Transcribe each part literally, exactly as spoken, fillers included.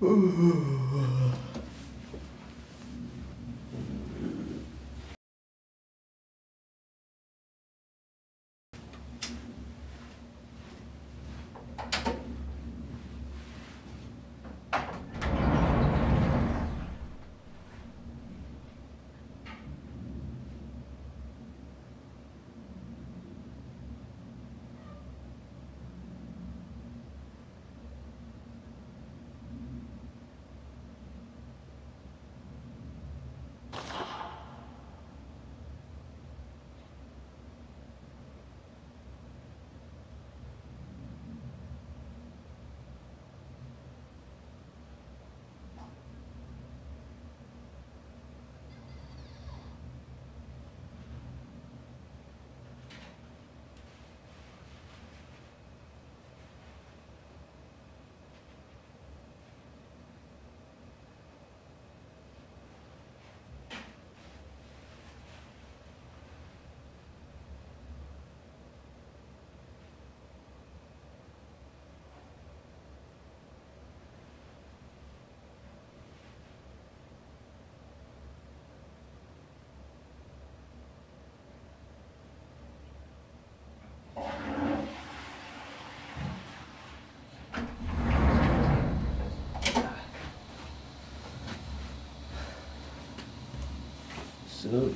So.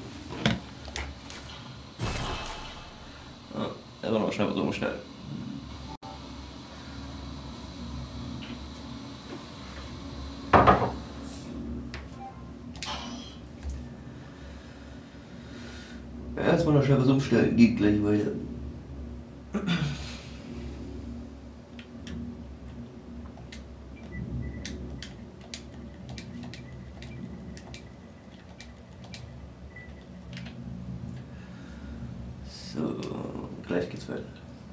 Ah, er war noch schnell so schnell. Erstmal noch schnell was umstellen, geht gleich weiter. So, gleich geht's weiter.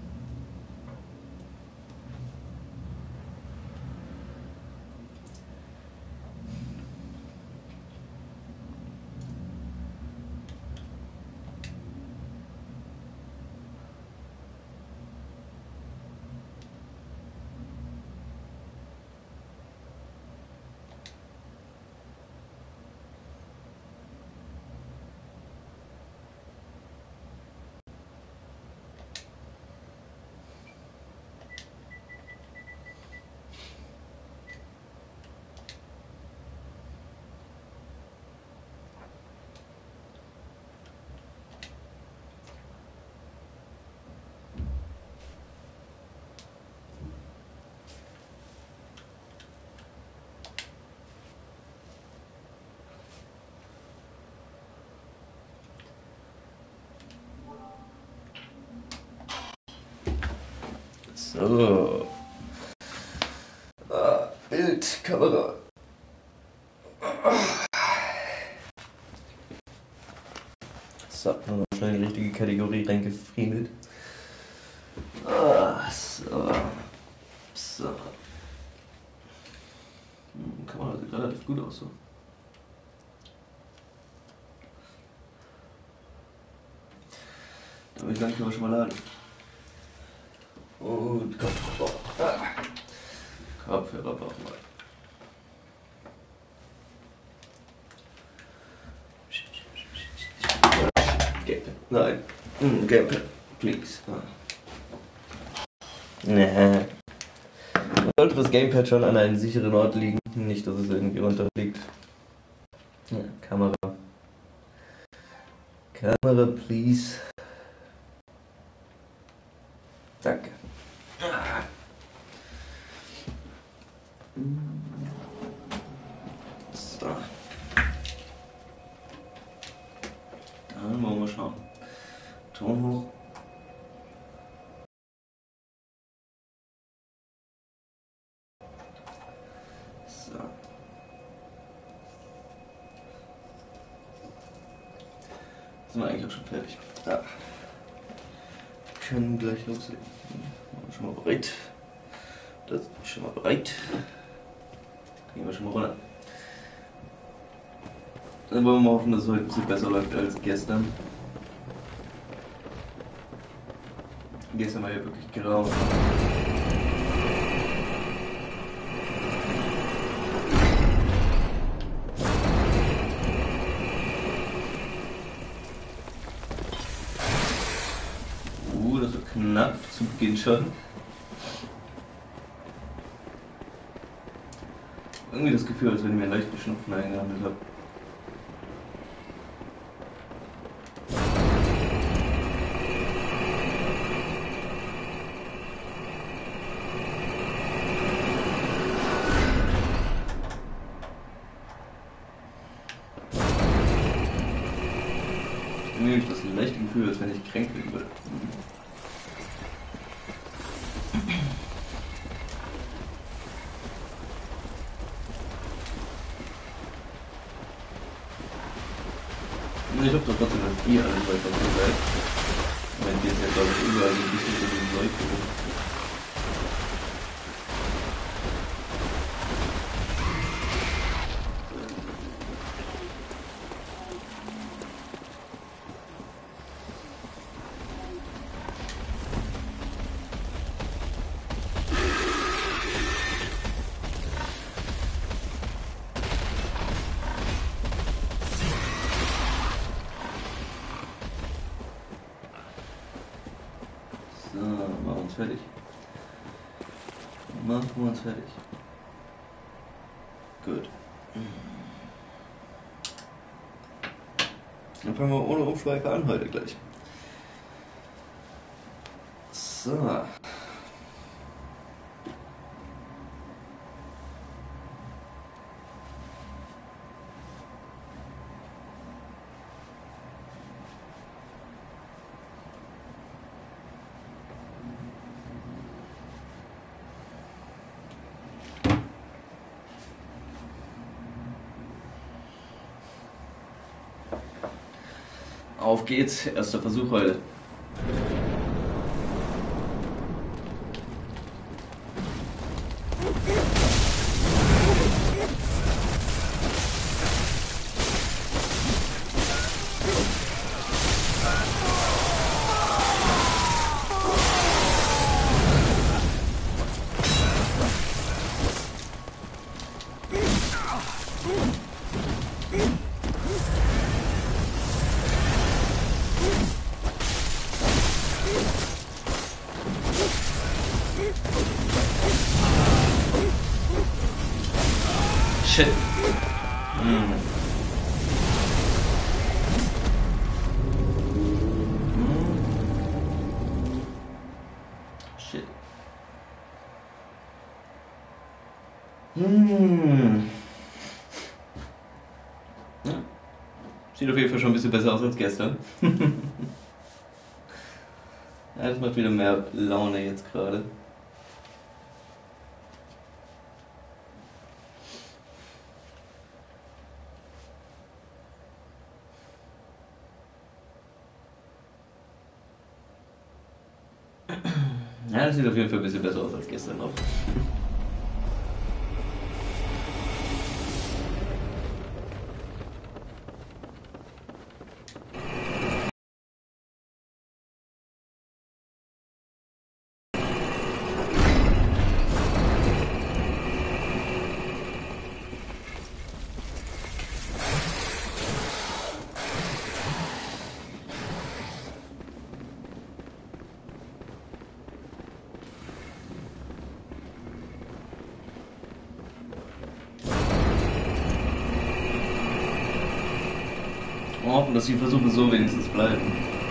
So. Ah, Bild, Kamera. So, haben wir schnell die richtige Kategorie reingefriemelt. Ah, so. So. Hm, Kamera sieht relativ gut aus so. Damit dann können wir schon mal laden. Und Kopfhörer. Ah. Kopfhörer brauchen wir. Gamepad. Nein. Mm, Gamepad, please. Ah. Nee. Sollte das Gamepad schon an einem sicheren Ort liegen, nicht, dass es irgendwie runterfliegt. Ja, Kamera. Kamera, please. Danke. Ah. So. Dann wollen wir schauen. Ton hoch. So. Sind wir eigentlich auch schon fertig. Da. Können gleich loslegen. Schon mal bereit. Das ist schon mal bereit. Gehen wir schon mal runter. Dann wollen wir mal hoffen, dass es heute ein bisschen besser läuft als gestern. Gestern war ja wirklich grau. das so knapp zu Beginn schon. Irgendwie das Gefühl, als wenn ich mir einen leichten Schnupfen eingehandelt habe. Irgendwie habe ich das leichte Gefühl, als wenn ich kränk bin würde. Ich hab doch trotzdem noch nie alles weiter so weit. Wenn die jetzt ja glaube ich überall ein bisschen so den Leuchten. So, machen wir uns fertig. Machen wir uns fertig. Gut. Dann fangen wir ohne Umschweife an heute gleich. So. Auf geht's, erster Versuch heute. Shit. Hm. Shit. Hm. Ja. Sieht auf jeden Fall schon ein bisschen besser aus als gestern. Ja, das macht wieder mehr Laune jetzt gerade. Ja, das sieht auf jeden Fall ein bisschen besser aus als gestern noch. Wir hoffen, dass die Versuche so wenigstens bleiben.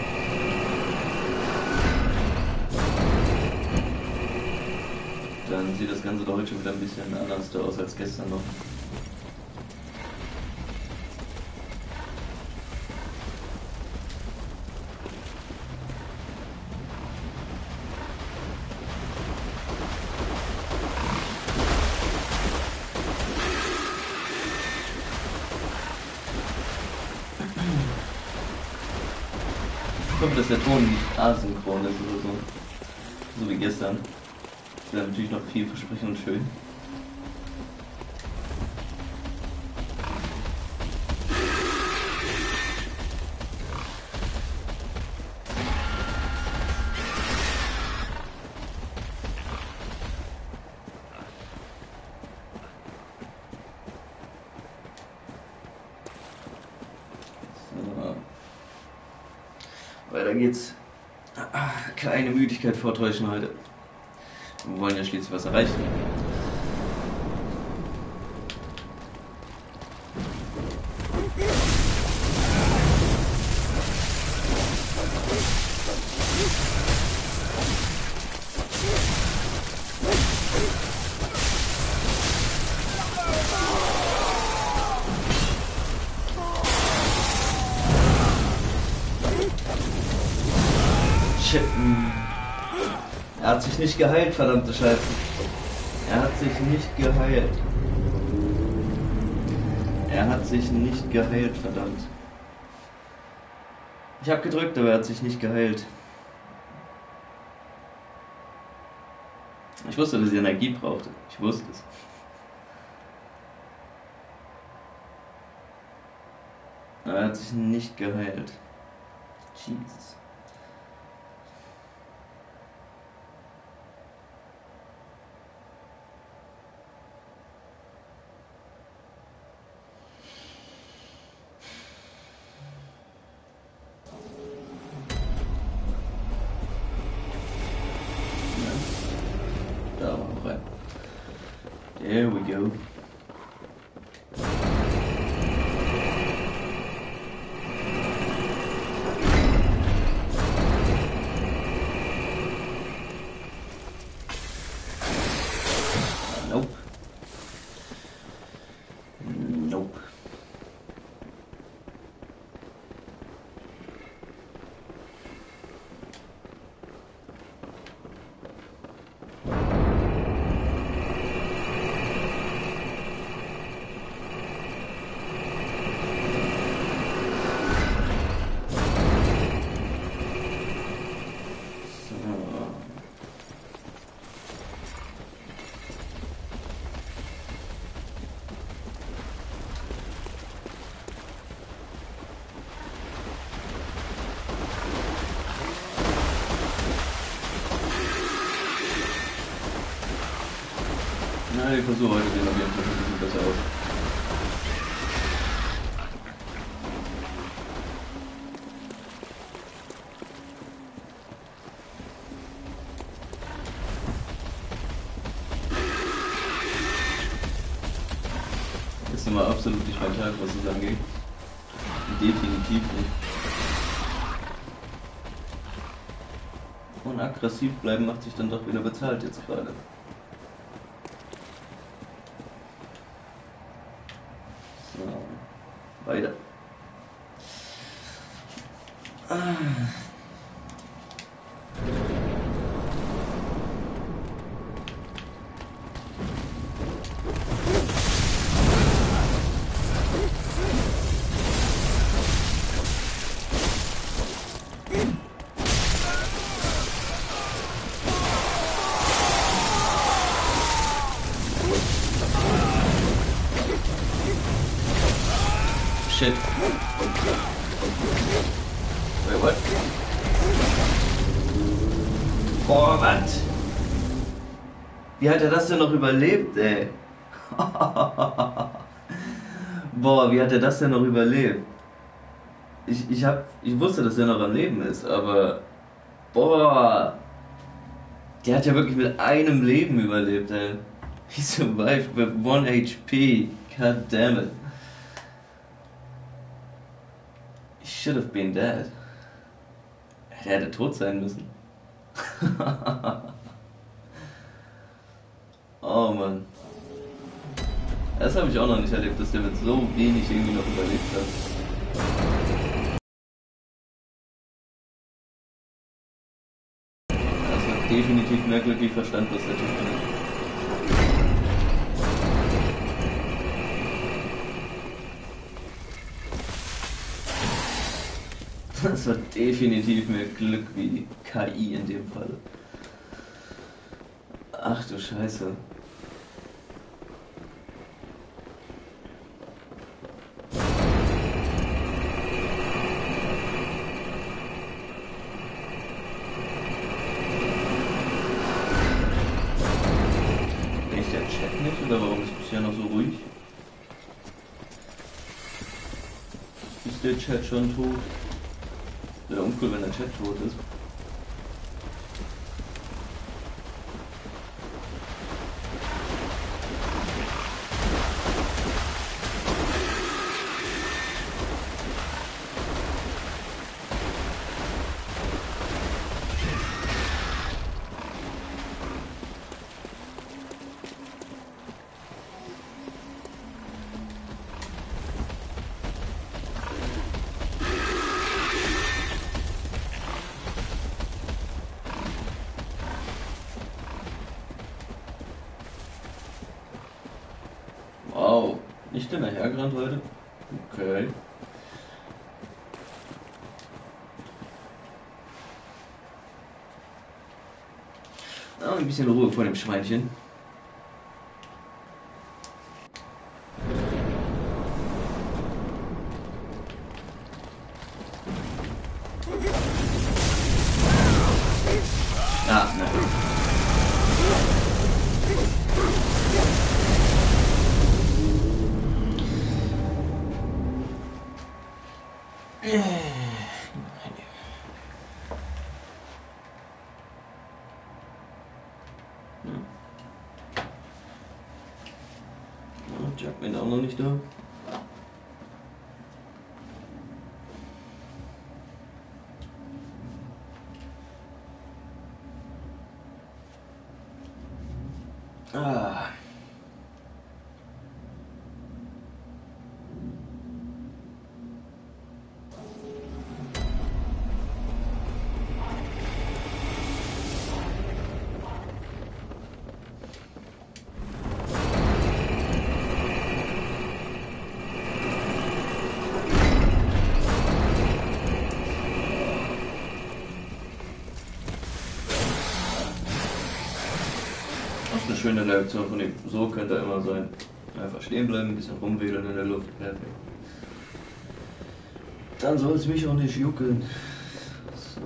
Dann sieht das Ganze doch heute schon wieder ein bisschen anders aus als gestern noch. Ich hoffe, dass der Ton nicht asynchron ist oder so. So wie gestern. Das wäre natürlich noch vielversprechend und schön. So. Weiter geht's Ah, keine Müdigkeit vortäuschen heute. Wir wollen ja schließlich was erreichen. Er hat sich nicht geheilt, verdammte Scheiße. Er hat sich nicht geheilt. Er hat sich nicht geheilt, verdammt. Ich habe gedrückt, aber er hat sich nicht geheilt. Ich wusste, dass ich Energie brauchte. Ich wusste es. Aber er hat sich nicht geheilt. Jesus. There we go. Nope. Nope. Na, ich versuche heute den auf jeden Fall ein bisschen besser aus. Ist nun mal absolut nicht mein Tag, was es angeht. Definitiv nicht. Und aggressiv bleiben macht sich dann doch wieder bezahlt jetzt gerade. Weiter. Ah. Shit. Wait, what? Boah, was? Wie hat er das denn noch überlebt, ey? Boah, wie hat er das denn noch überlebt? Ich, ich hab, ich wusste, dass er noch am Leben ist, aber boah, der hat ja wirklich mit einem Leben überlebt, ey. He survived with one H P. God damn it. He should have been dead. Er hätte tot sein müssen. Oh Mann. Das habe ich auch noch nicht erlebt, dass der mit so wenig irgendwie noch überlebt hat. Das hat definitiv mehr glücklich Verstand, was der Typ findet. Das war definitiv mehr Glück wie K I in dem Fall. Ach du Scheiße. Ist der Chat nicht oder warum ist bisher noch so ruhig? Ist der Chat schon tot? Wäre uncool, wenn der Chat tot ist. ich denn dahergerannt heute? Okay. Ah, ein bisschen Ruhe vor dem Schweinchen. Ah, nein. Jackman auch noch nicht da. Ah. Das ist eine schöne Reaktion von ihm. So könnte er immer sein. Einfach stehen bleiben, ein bisschen rumwedeln in der Luft. Perfekt. Dann soll es mich auch nicht juckeln. So.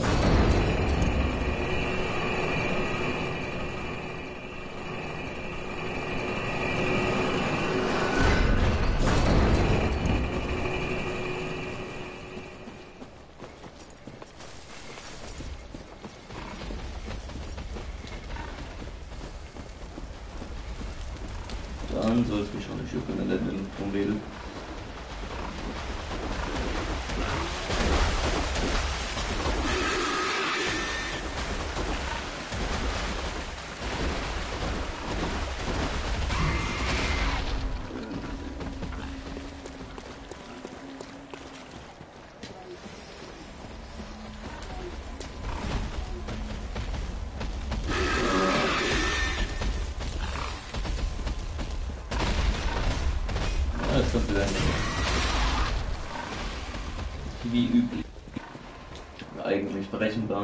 Dann soll es mich auch nicht juckeln, wenn der in der Luft rumwedelt. Das kommt wieder nicht. Wie üblich. Eigentlich berechenbar.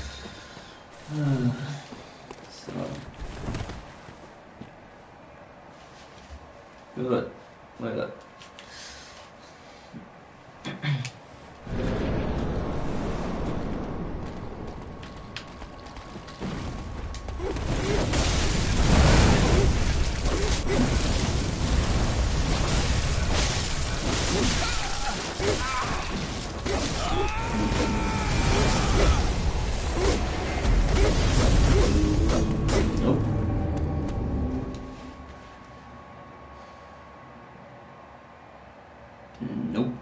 So. Gut. Weiter. Nope.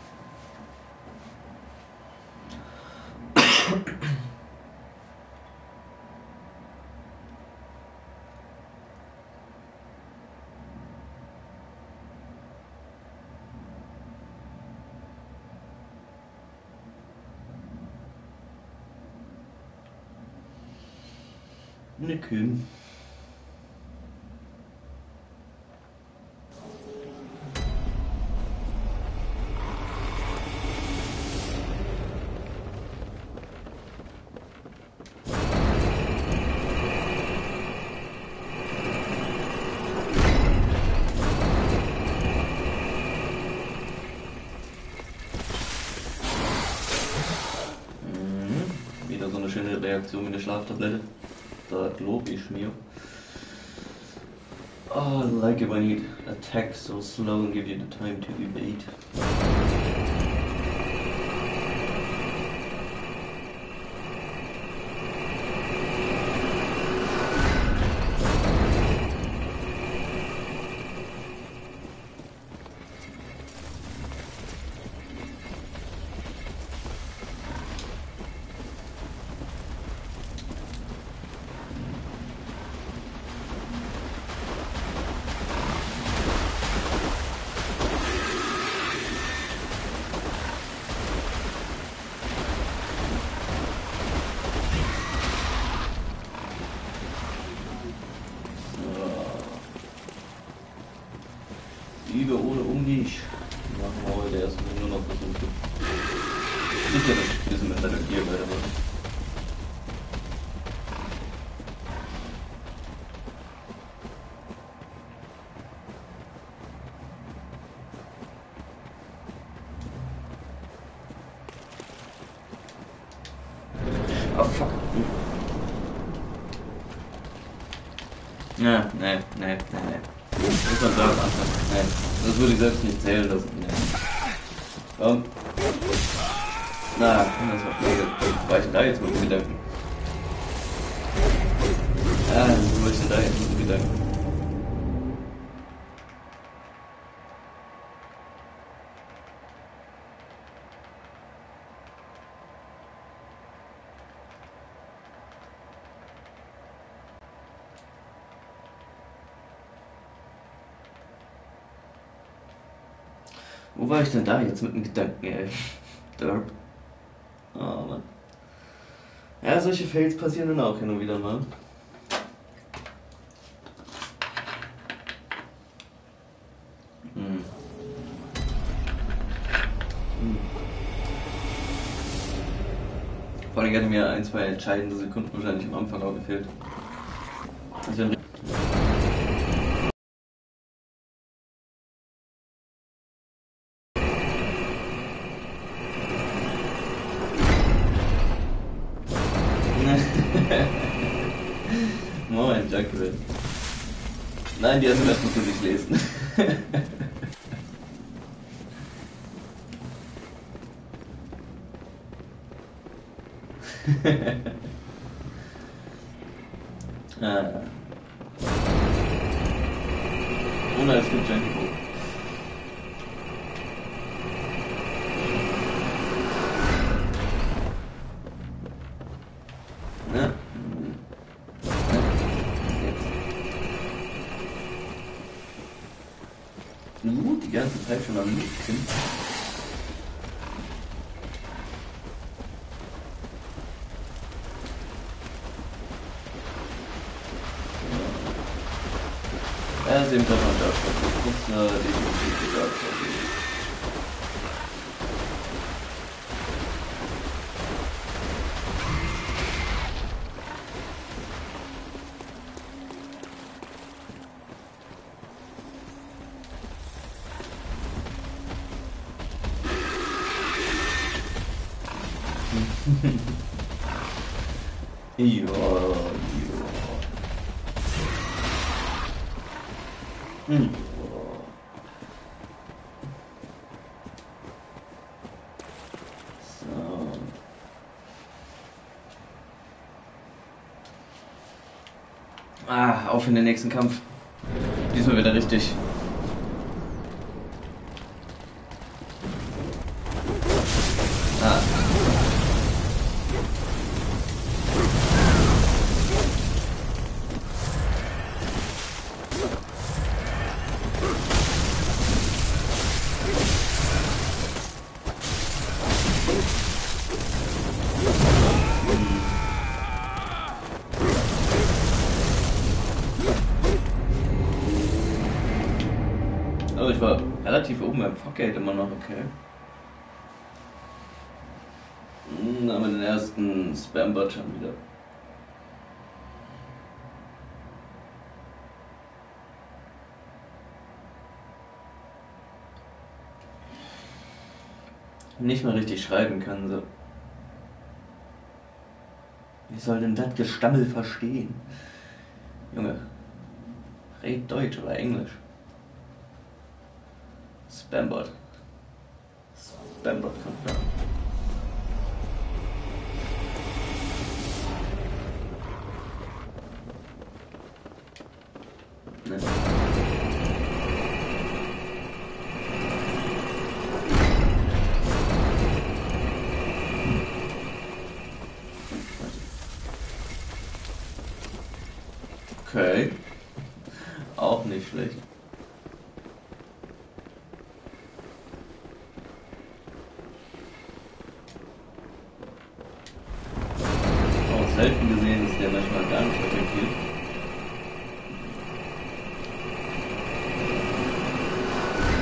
Nicken. Wieder so eine schöne Reaktion mit der Schlaftablette. Da glaube ich mir. Oh, I like it when you attack so slow and give you the time to evade. Siege ohne um dich. Machen wir heute erstmal nur noch Versuche. Sicher, dass ich diesen Metal Gear weitermache. Oh fuck. Ja, ne, ne, ne, ne. Muss man sagen, anfangen. Ne, das würde ich selbst nicht zählen lassen. Ne. Komm. Na, das war Pflege. War ich denn da jetzt mit dem Gedanken? Ah, wo war ich denn da jetzt mit dem Gedanken? Wo war ich denn da jetzt mit dem Gedanken, ey? Derp. Oh Mann. Ja, solche Fails passieren dann auch hin und wieder mal. Hm. Hm. Vor allem hätten mir ein, zwei entscheidende Sekunden wahrscheinlich am Anfang auch gefehlt. Das wäre Moment, danke. Nein, die hast du erst mal für sich lesen. ah. Ohne es gibt Junkie Book. Ne? Loot die ganze Zeit schon am Looten. Ja, sehen wir mal das. Ich muss äh, definitiv gesagt haben. Ja, ja. Hm. So. Ah, auf in den nächsten Kampf. Diesmal wieder richtig. Ah. Oh, ich war relativ oben beim Pocket immer noch, okay. Hm, aber den ersten Spambot schon wieder. Nicht mal richtig schreiben kann, so. Wie soll denn das Gestammel verstehen? Junge, red Deutsch oder Englisch. Spambot. Spambot confirmed. Ne. Okay. Auch nicht schlecht. Auch selten gesehen, dass der manchmal gar nicht attackiert.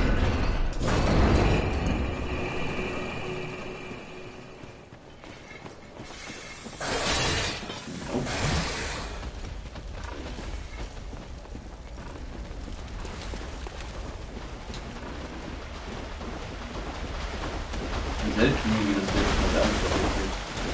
gefällt mir, wie das jetzt mal dargestellt wird.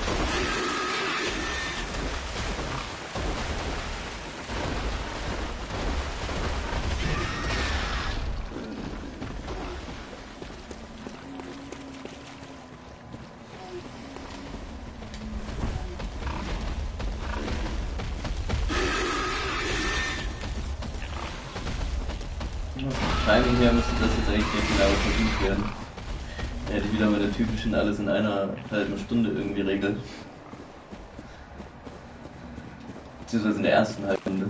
Timing her müsste das jetzt eigentlich nicht genau verdient werden. Da hätte ich wieder mit der typischen alles in einer halben Stunde irgendwie Regel. Beziehungsweise in der ersten halben Stunde.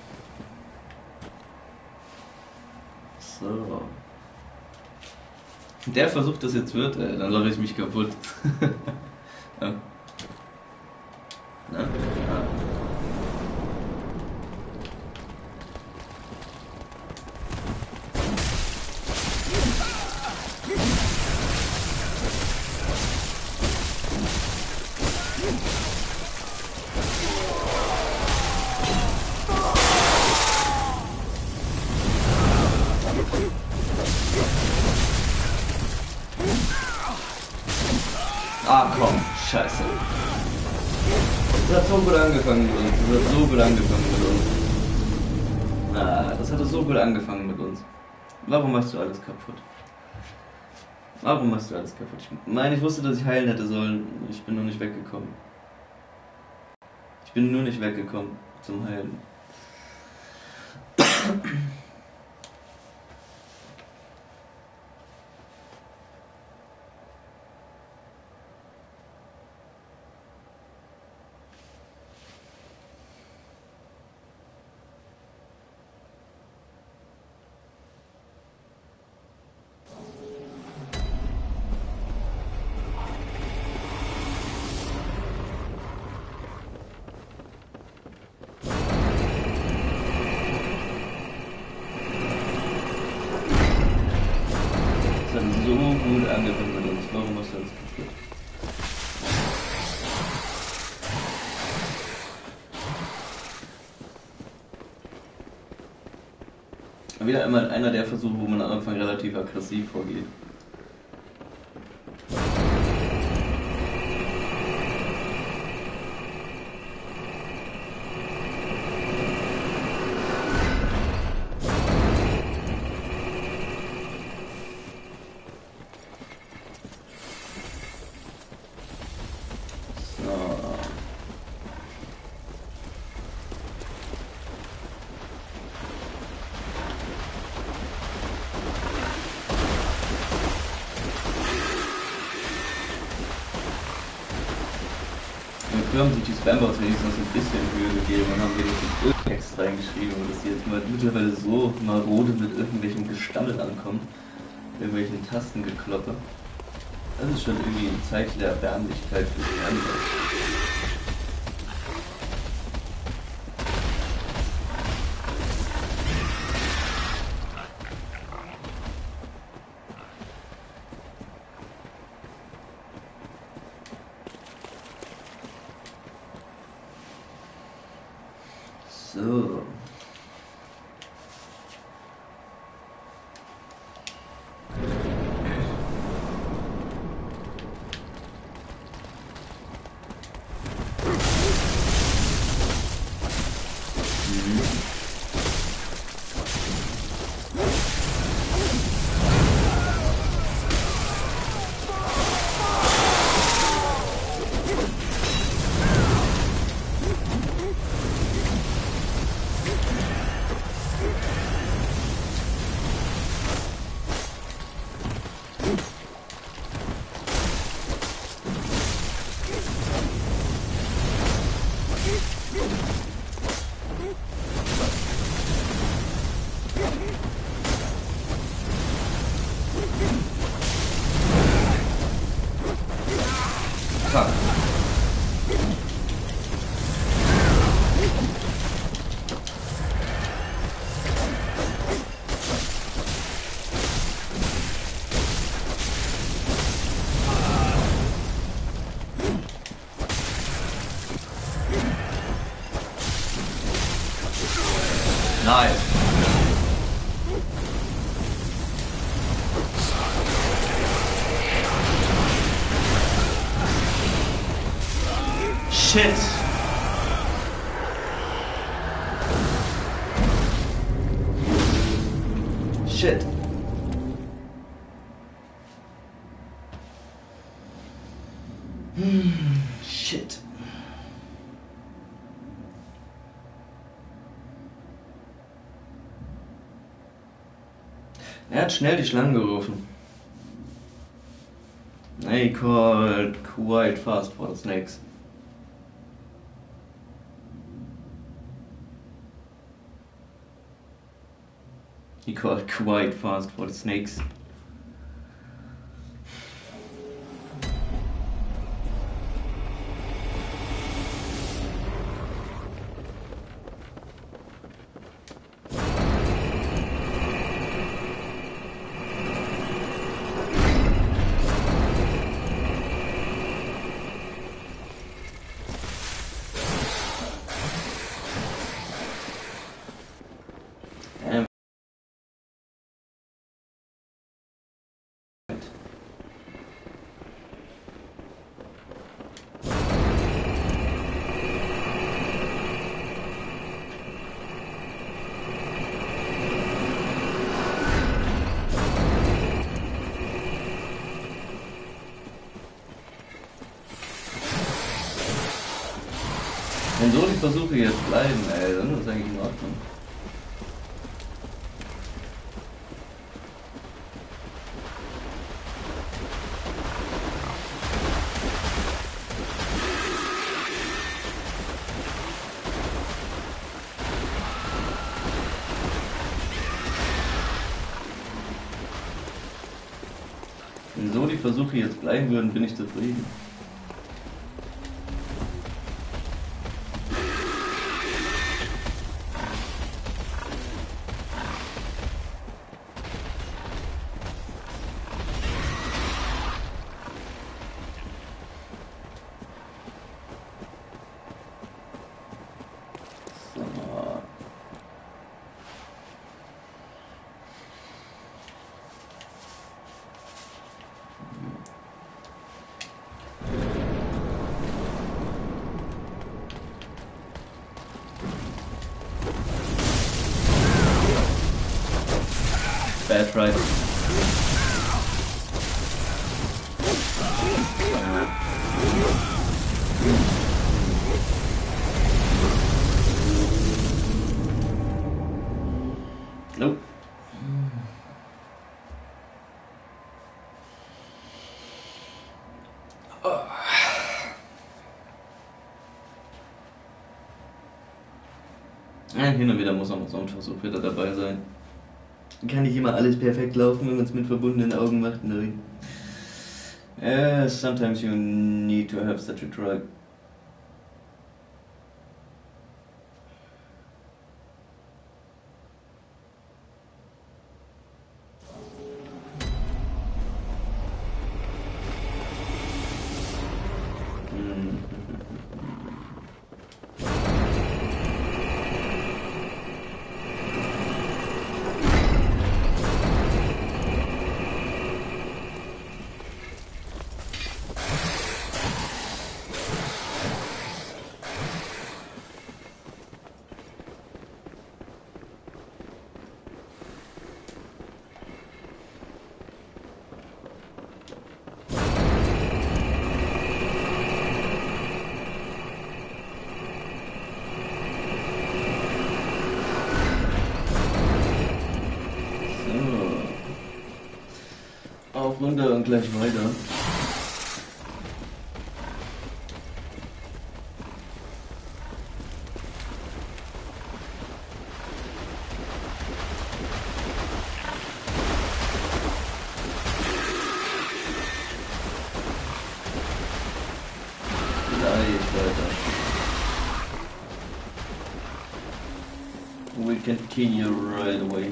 So. Der Versuch, das jetzt wird, ey, dann lache ich mich kaputt. Ja. Na? Ja. Ah komm, scheiße. Das hat so gut angefangen mit uns. Das hat so gut angefangen mit uns. Ah, das hatte so gut angefangen mit uns. Warum machst du alles kaputt? Warum machst du alles kaputt? Ich meine, ich wusste, dass ich heilen hätte sollen. Ich bin nur nicht weggekommen. Ich bin nur nicht weggekommen zum Heilen. Das hat so gut angefangen mit uns. Warum hast du das kaputt? Wieder einmal einer der Versuche, wo man am Anfang relativ aggressiv vorgeht. Früher haben sich die Spambots wenigstens ein bisschen Mühe gegeben und haben wenigstens irgendeinen Text reingeschrieben, und dass die jetzt mal mittlerweile so marode mit irgendwelchen Gestammel ankommen, irgendwelchen Tastengekloppe. Das ist schon irgendwie ein Zeichen der Erbärmlichkeit für die anderen. So. Fuck. Nice. Shit! Shit! Hm, shit! Er hat schnell die Schlangen gerufen. He called quite fast for the snakes. He called quite fast for the snakes. Wenn so die Versuche jetzt bleiben, ey, dann ist das eigentlich in Ordnung. Wenn so die Versuche jetzt bleiben würden, bin ich zufrieden. Bad right. Nope. Oh. Ja, hin und wieder muss auch noch so ein Versuch wieder dabei sein. Kann nicht immer alles perfekt laufen, wenn man es mit verbundenen Augen macht. Nein. Uh, sometimes you need to have such a drug. Auf, runter und gleich weiter. Gleich weiter. We continue right away.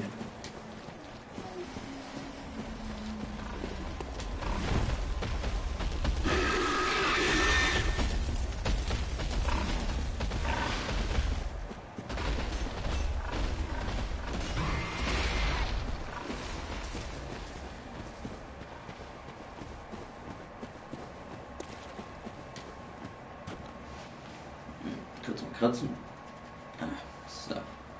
kratzen. So.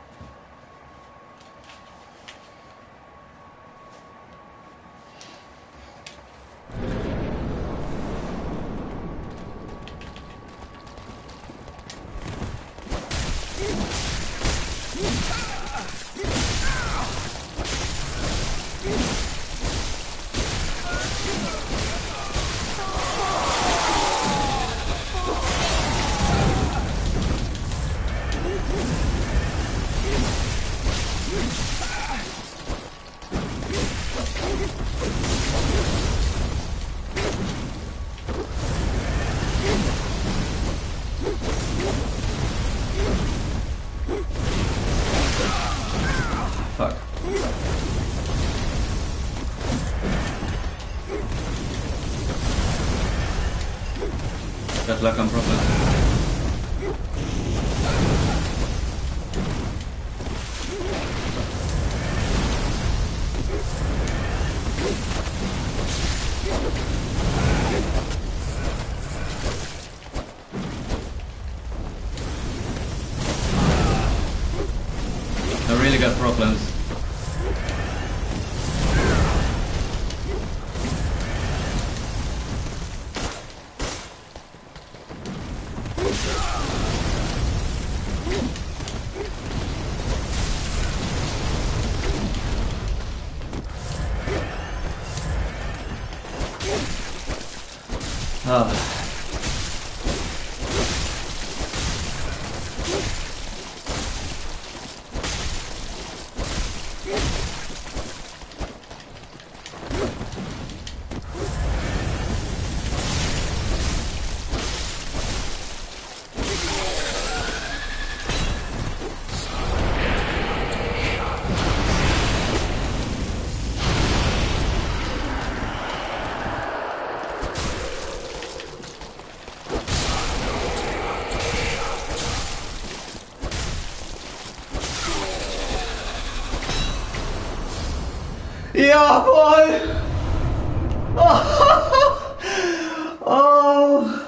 Fuck. Got luck on problem. I really got problems. Ah. Jawohl! Oh! Oh!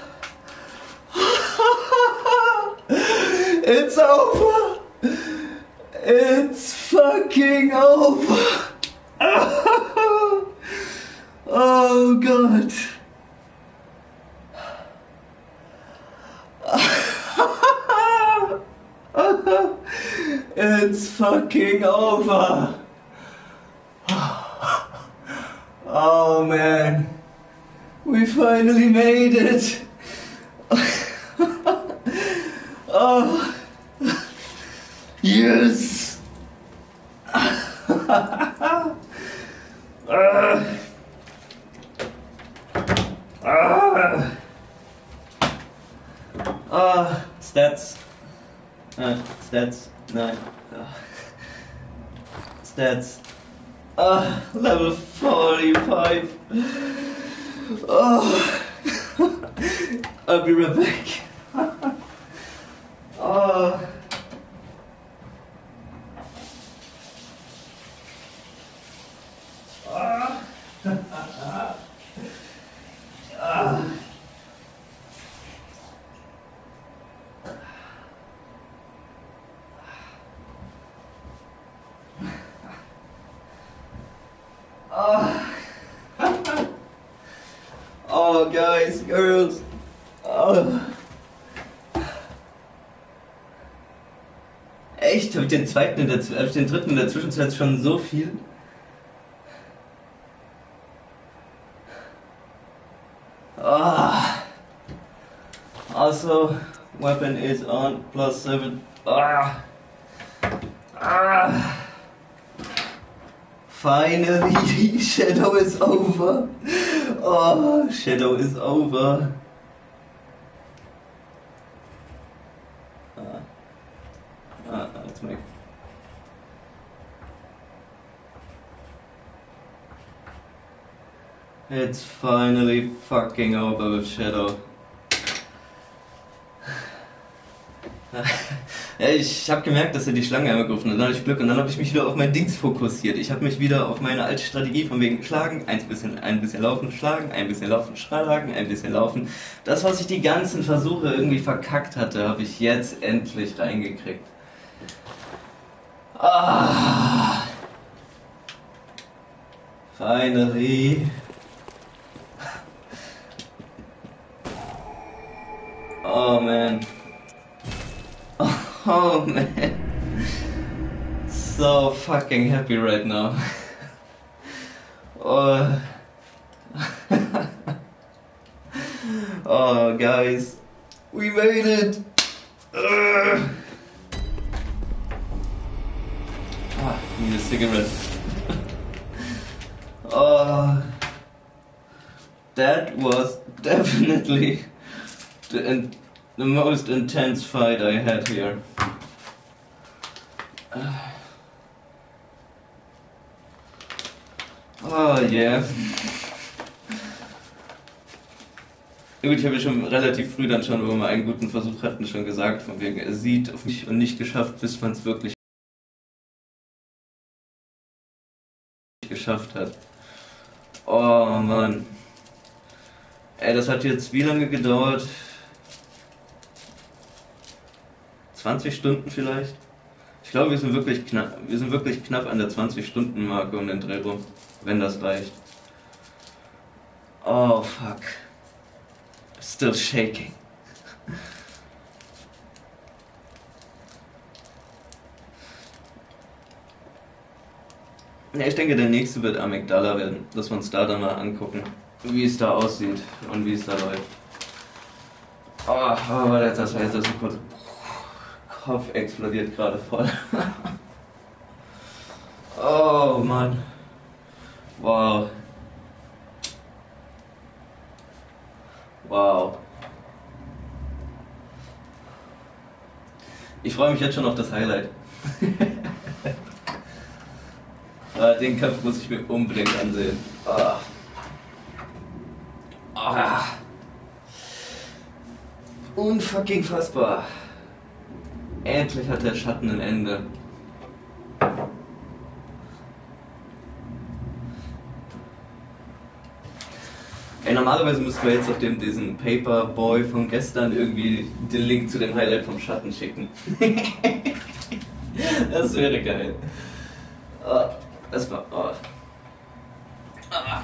It's over! It's fucking over! Oh God! It's fucking over! Oh man, we finally made it. Oh, yes. uh, uh, uh, stats. Uh, stats. Nine. Uh, stats. Uh, level forty-five. Oh, I'll be right back. Oh. Ah. Ah. Oh. Oh, guys, girls. Oh. Echt? Habe ich den zweiten in der, hab ich den dritten in der Zwischenzeit schon so viel? Ah. Also, weapon is on plus seven. Ah. Ah. Finally, Shadow is over. Oh, Shadow is over. Ah. Ah, let's make. It's finally fucking over with Shadow. Ja, ich habe gemerkt, dass er die Schlange angegriffen hat. Dann hatte ich Glück und dann habe ich mich wieder auf mein Dings fokussiert. Ich habe mich wieder auf meine alte Strategie von wegen Schlagen, ein bisschen, ein bisschen laufen, schlagen, ein bisschen laufen, schlagen, ein bisschen laufen. Das, was ich die ganzen Versuche irgendwie verkackt hatte, habe ich jetzt endlich reingekriegt. Ah, finally. Oh man. Oh man. So fucking happy right now. Oh. Oh guys, we made it. Ugh. Ah, need a cigarette. Oh, that was definitely the, in, the most intense fight I had here. Oh yeah. Gut, ich habe ja schon relativ früh dann schon, wo wir einen guten Versuch hatten, schon gesagt, von wegen, er sieht auf mich und nicht geschafft, bis man es wirklich geschafft hat. Oh Mann. Ey, das hat jetzt wie lange gedauert? zwanzig Stunden vielleicht? Ich glaube, wir sind wirklich knapp, wir sind wirklich knapp an der zwanzig-Stunden-Marke um den Dreh rum, wenn das reicht. Oh fuck. Still shaking. Ja, ich denke, der nächste wird Amygdala werden, dass wir uns da dann mal angucken, wie es da aussieht und wie es da läuft. Oh, aber das war jetzt so kurz. Kopf explodiert gerade voll. Oh Mann. Wow. Wow. Ich freue mich jetzt schon auf das Highlight. Den Kampf muss ich mir unbedingt ansehen. Ah. Ah. Unfucking fassbar. Endlich hat der Schatten ein Ende. Ey, normalerweise müssten wir jetzt auf dem diesen Paperboy von gestern irgendwie den Link zu dem Highlight vom Schatten schicken. Das wäre geil. Oh, das war. Oh. Ah.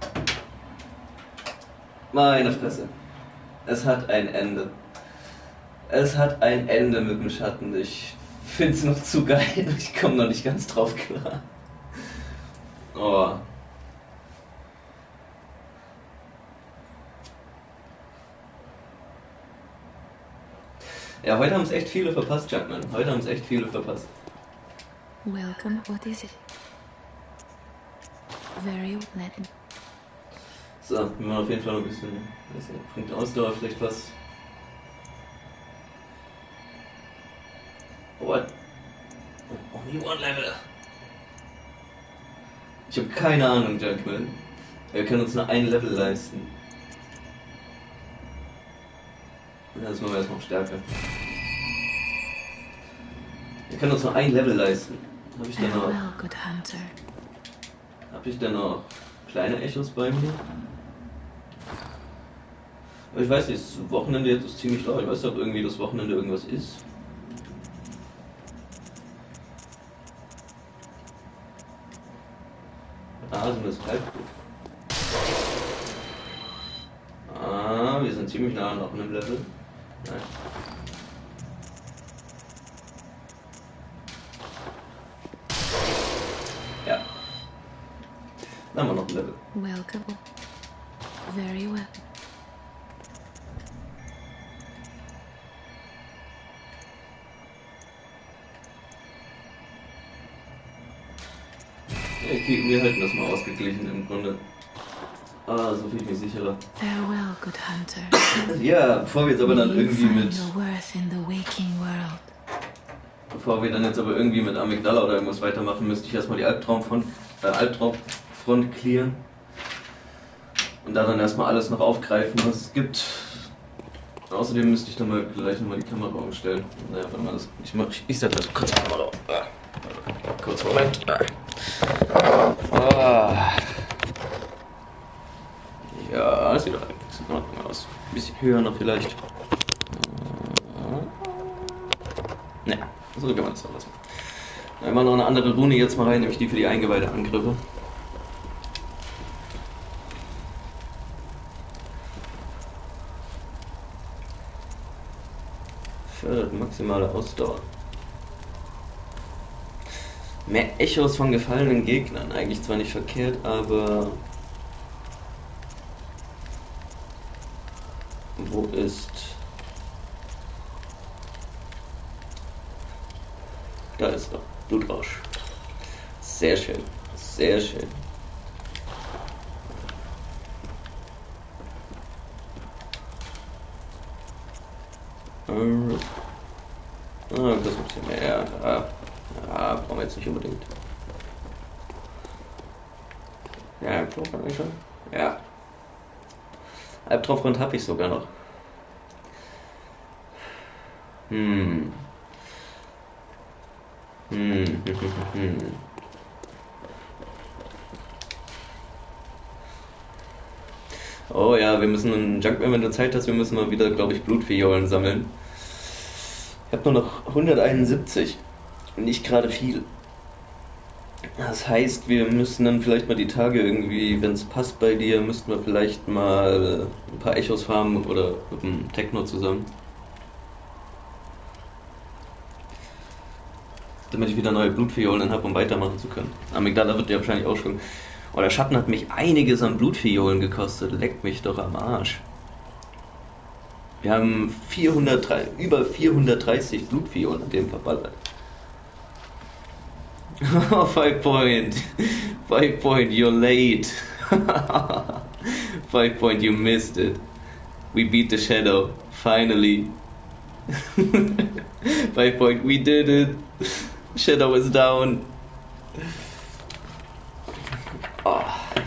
Meine Fresse. Es hat ein Ende. Es hat ein Ende mit dem Schatten. Ich find's noch zu geil. Ich komme noch nicht ganz drauf klar. Oh. Ja, heute haben es echt viele verpasst, Junkman. Heute haben es echt viele verpasst. Welcome, what is it? Very let. So, wir machen auf jeden Fall noch ein bisschen, bisschen Punkte Ausdauer, vielleicht was. What? Only one level. Ich habe keine Ahnung, Junkman. Wir können uns nur ein Level leisten. Ja, das machen wir erstmal stärker. Wir können uns nur ein Level leisten. Habe ich denn noch? Habe ich denn noch kleine Echos bei mir? Aber ich weiß nicht, das Wochenende jetzt ist ziemlich laut. Ich weiß nicht, ob irgendwie das Wochenende irgendwas ist. Ah, sind das Halbgut. Ah, wir sind ziemlich nah an noch einem Level. Nein. Ja. Dann haben wir noch ein Level. Welcome. Very well. Okay, wir halten das mal ausgeglichen im Grunde. Ah, so viel ich mich sicherer. Farewell, good hunter. Ja, bevor wir jetzt aber dann irgendwie mit... Bevor wir dann jetzt aber irgendwie mit Amygdala oder irgendwas weitermachen, müsste ich erstmal die Albtraumfront, äh, Albtraumfront clearen. Und da dann erstmal alles noch aufgreifen, was es gibt. Außerdem müsste ich dann mal gleich nochmal die Kamera umstellen. Naja, warte mal, das, ich, mach, ich, ich setze das kurz die Kamera auf. Ah. Kurz, Moment. Ah. Ja, das sieht doch eigentlich in Ordnung aus. Ein bisschen höher noch vielleicht. Ne, so kann man das auch lassen. Dann machen wir noch eine andere Rune jetzt mal rein, nämlich die für die Eingeweideangriffe. Fördert maximale Ausdauer. Mehr Echos von gefallenen Gegnern. Eigentlich zwar nicht verkehrt, aber... Wo ist... Da ist er. Blutrausch. Sehr schön. Sehr schön. Ähm. Ah, das ist ein bisschen mehr. Ja, ja, brauchen wir jetzt nicht unbedingt. Ja, Albtraumfront schon? Ja. Albtraumfront habe ich sogar noch. Hm. Hm. hm. Oh ja, wir müssen einen Junkman, wenn du Zeit hast, wir müssen mal wieder, glaube ich, Blutviolen sammeln. Ich habe nur noch hunderteinundsiebzig. Nicht gerade viel. Das heißt, wir müssen dann vielleicht mal die Tage irgendwie, wenn es passt bei dir, müssten wir vielleicht mal ein paar Echos farmen oder mit dem Techno zusammen. Damit ich wieder neue Blutviolen habe, um weitermachen zu können. Amygdala wird ja wahrscheinlich auch schon... Oh, der Schatten hat mich einiges an Blutviolen gekostet. Leckt mich doch am Arsch. Wir haben vierhundert, über vierhundertdreißig Blutviolen an dem verballert. Oh, five point. Five point, you're late. Five point, you missed it. We beat the shadow. Finally. Five point, we did it. Shadow is down. Oh.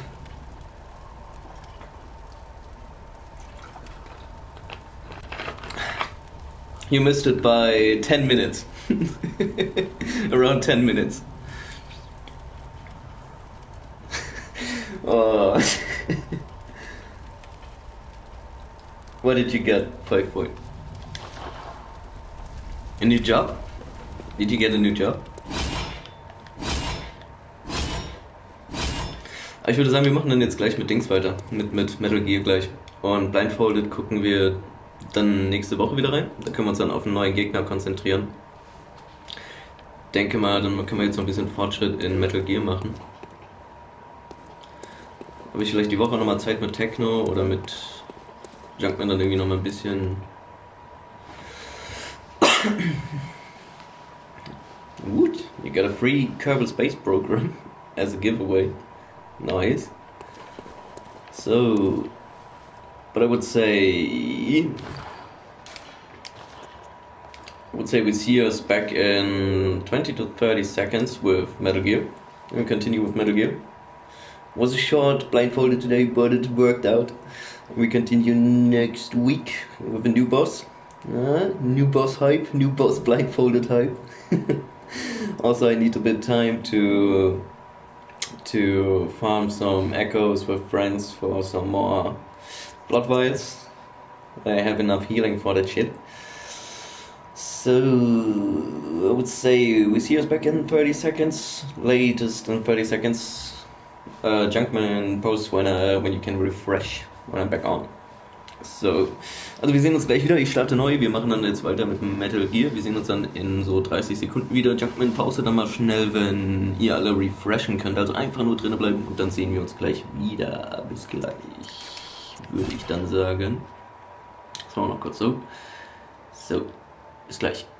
You missed it by ten minutes. Around ten minutes. Oh. What did you get, Five Point? A new job? Did you get a new job? Ich würde sagen, wir machen dann jetzt gleich mit Dings weiter. Mit, mit Metal Gear gleich. Und Blindfolded gucken wir dann nächste Woche wieder rein. Da können wir uns dann auf einen neuen Gegner konzentrieren. Denke mal, dann können wir jetzt noch ein bisschen Fortschritt in Metal Gear machen. Habe ich vielleicht die Woche nochmal Zeit mit Techno oder mit Junkman dann irgendwie nochmal ein bisschen... Woot, you got a free Kerbal Space Program as a giveaway. Nice. So, but I would say, I would say we see us back in twenty to thirty seconds with Metal Gear. And we continue with Metal Gear. Was a short blindfolded today, but it worked out. We continue next week with a new boss. Uh, new boss hype, new boss blindfolded hype. Also, I need a bit of time to to farm some echoes with friends for some more blood vials. I have enough healing for that shit. So I would say we see us back in thirty seconds, latest in thirty seconds. Uh, Junkman posts when uh, when you can refresh when I'm back on. So, also wir sehen uns gleich wieder, ich starte neu, wir machen dann jetzt weiter mit Metal Gear, wir sehen uns dann in so dreißig Sekunden wieder. Junkman pause dann mal schnell, wenn ihr alle refreshen könnt, also einfach nur drinnen bleiben und dann sehen wir uns gleich wieder. Bis gleich, würde ich dann sagen. Das machen wir noch kurz so. So, bis gleich.